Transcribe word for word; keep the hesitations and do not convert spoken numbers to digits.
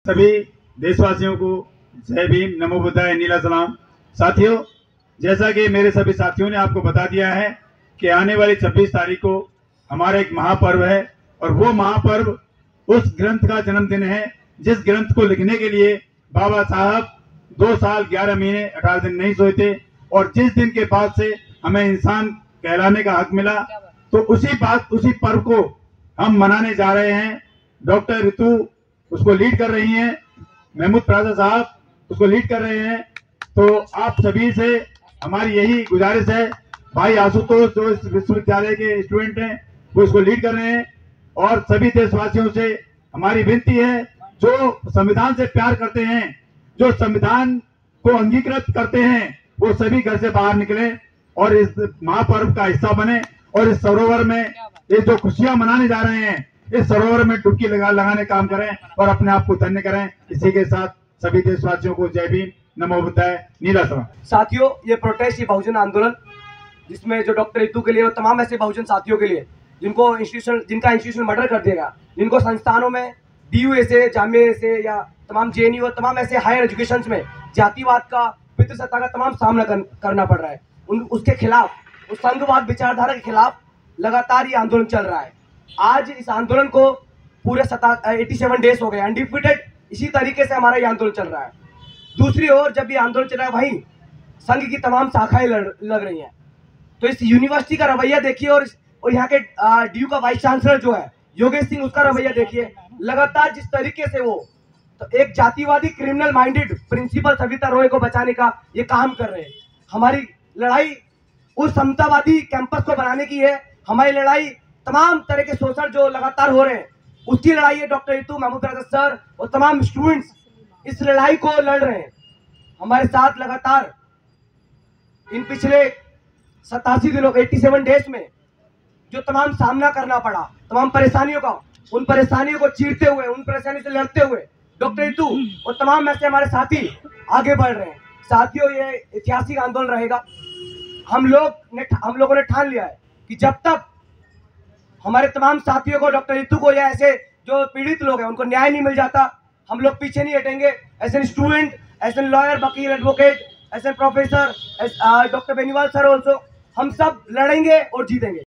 सभी देशवासियों को जय भीम, नमो बुद्धाय, नीला सलाम। साथियों, जैसा कि मेरे सभी साथियों ने आपको बता दिया है कि आने वाली छब्बीस तारीख को हमारा एक महापर्व है और वो महापर्व उस ग्रंथ का जन्मदिन है जिस ग्रंथ को लिखने के लिए बाबा साहब दो साल ग्यारह महीने अठारह दिन नहीं सोए थे और जिस दिन के बाद से हमें इंसान कहलाने का हक मिला, तो उसी बात उसी पर्व को हम मनाने जा रहे हैं। डॉक्टर ऋतु उसको लीड कर रही हैं, महमूद प्राजा साहब उसको लीड कर रहे हैं। तो आप सभी से हमारी यही गुजारिश है, भाई आशुतोष जो इस विश्वविद्यालय के स्टूडेंट हैं वो इसको लीड कर रहे हैं, और सभी देशवासियों से हमारी विनती है जो संविधान से प्यार करते हैं, जो संविधान को अंगीकृत करते हैं, वो सभी घर से बाहर निकले और इस महापर्व का हिस्सा बने और इस सरोवर में ये जो खुशियां मनाने जा रहे हैं इस सरोवर में डुबकी लगा लगाने काम करें और अपने आप को धन्य करें। इसी के साथ सभी देशवासियों को जय भीम, नमो बुद्धाय, नीला सलाम। साथियों, ये प्रोटेस्ट, ये बहुजन आंदोलन जिसमें जो डॉक्टर ऋतु के लिए और तमाम ऐसे बहुजन साथियों के लिए जिनको इंस्टीट्यूशन जिनका इंस्टीट्यूशन मर्डर कर देगा, जिनको संस्थानों में डी यू ए से, जामिया से या तमाम जे एन यू और तमाम ऐसे हायर एजुकेशन में जातिवाद का, पितृसत्ता का तमाम सामना कर, करना पड़ रहा है, उन उसके खिलाफ, उस संघवाद विचारधारा के खिलाफ लगातार ये आंदोलन चल रहा है। आज इस आंदोलन को पूरे सता सत्तासी डेज हो गए अनडिफिटेड, इसी तरीके से हमारा ये आंदोलन चल रहा है। दूसरी ओर जब ये आंदोलन चल रहा है वहीं संघ की तमाम शाखाएं लग रही हैं। तो इस यूनिवर्सिटी का रवैया देखिए और और यहाँ के डी यू का वाइस चांसलर जो है योगेश सिंह, उसका रवैया देखिए। लगातार जिस तरीके से वो तो एक जातिवादी criminal minded principal Savita Roy को बचाने का ये काम कर रहे हैं। हमारी लड़ाई उस समतावादी कैंपस को बनाने की है, हमारी लड़ाई तमाम तरह के शोषण जो लगातार हो रहे हैं उसकी लड़ाई है। डॉक्टर ऋतु, महमूद प्राजा सर और तमाम स्टूडेंट्स इस लड़ाई को लड़ रहे हैं हमारे साथ लगातार। इन पिछले सतासी दिनों सत्तासी डेज में जो तमाम सामना करना पड़ा, तमाम परेशानियों का, उन परेशानियों को चीरते हुए, उन परेशानियों से लड़ते हुए डॉक्टर ऋतु और तमाम ऐसे हमारे साथी आगे बढ़ रहे हैं। साथियों, ये ऐतिहासिक आंदोलन रहेगा। हम लोग ने हम लोगों ने ठान लिया है कि जब तक हमारे तमाम साथियों को, डॉक्टर ऋतु को या ऐसे जो पीड़ित लोग हैं उनको न्याय नहीं मिल जाता, हम लोग पीछे नहीं हटेंगे। एज स्टूडेंट, एज लॉयर, वकील, advocate, as professor, doctor Beniwal sir also, हम सब लड़ेंगे और जीतेंगे।